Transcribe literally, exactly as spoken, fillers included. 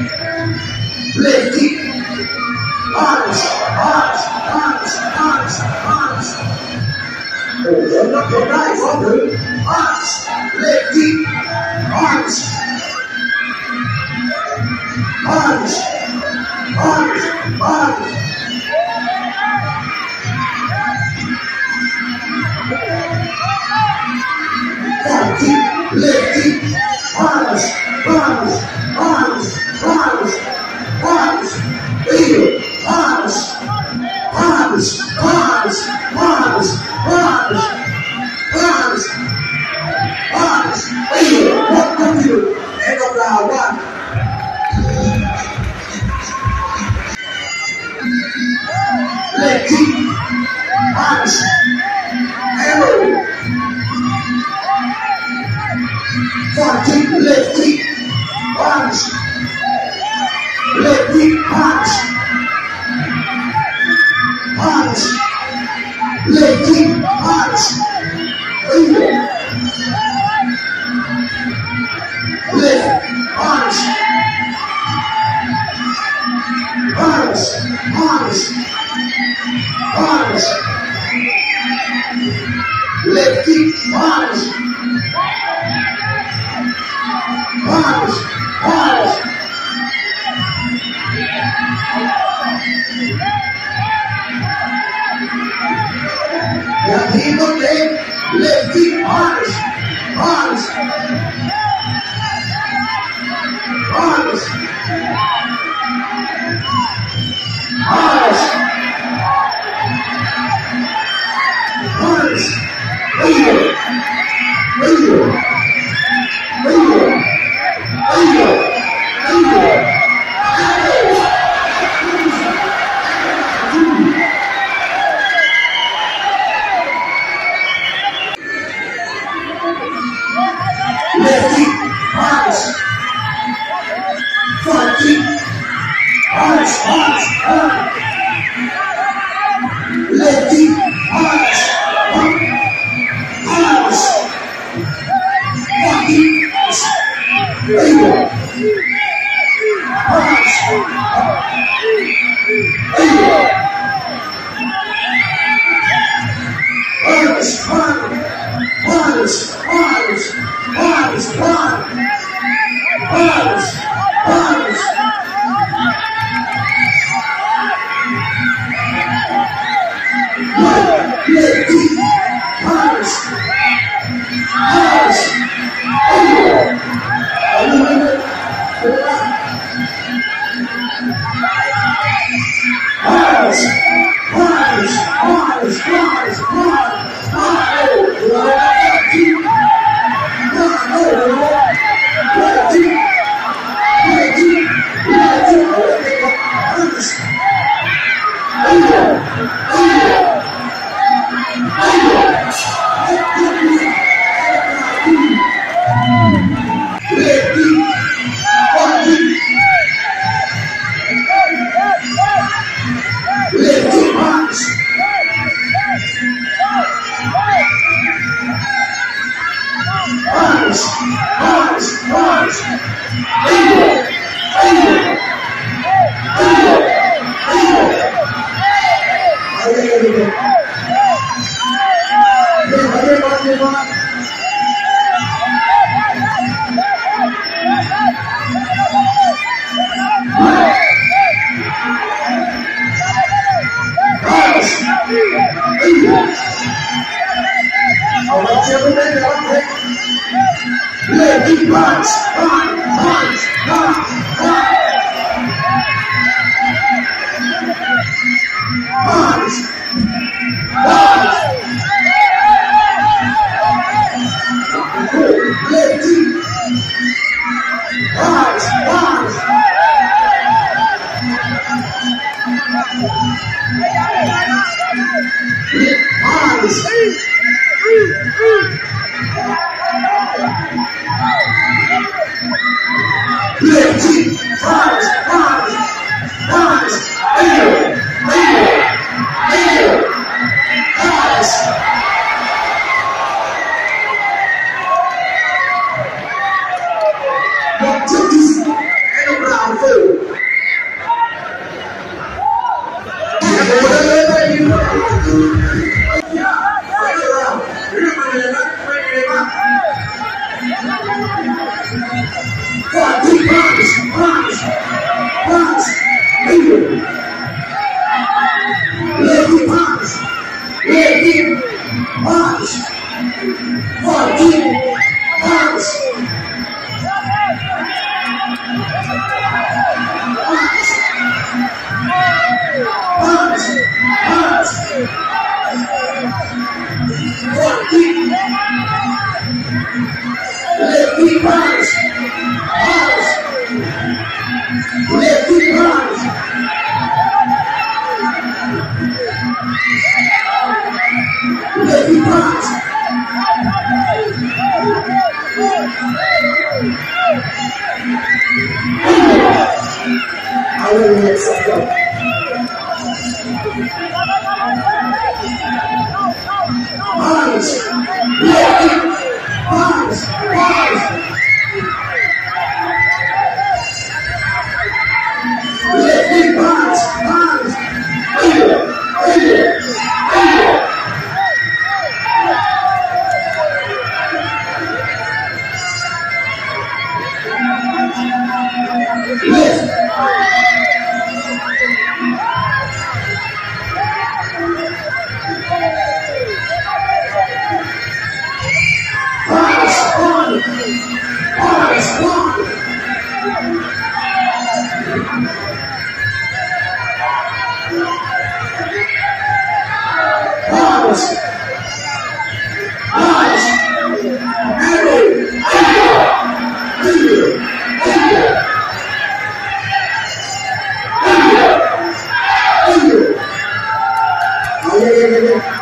Left kick. Arms, arms, arms, arms, arms. Oh, you're not your right, brother. Arms, left kick. Arms. Arms, arms, arms. Right kick, left kick. Arms, arms, arms, arms, arms. Wheel, arms, arms, arms, arms, arms, arms, arms. Wheel, what do you? End of round one. Leg kick, arms, arrow. Front kick, left kick, arms. Left kick, arms. Arms. Left kick, arms. Wheel. Left, arms. Arms, arms, arms. Left kick, arms. Arms, arms. Yeah, he got left, left kick, arms, arms, arms, arms, arms, wheel, wheel, wheel, wheel, wheel. Left kick, arms. Front kick, arms, arms, arms. Left kick, arms, arms. Front kick, wheel. Arms, wheel. Arms, arms, arms, arms, arms, arms, arms, arms. Left kick, arms, arms, wheel. Arms, arms, arms, arms, One, two, and a round four. Rise, rise, rise. Let me rise. Let me rise. Forgive. Rise. Rise. Rise. Rise. Forgive. Let me rise. Rise. Let me rise. Let me rise. I will let it go. Rise. Let me rise. Rise. Let me rise. Rise. Rise. Yeah, yeah, yeah, yeah.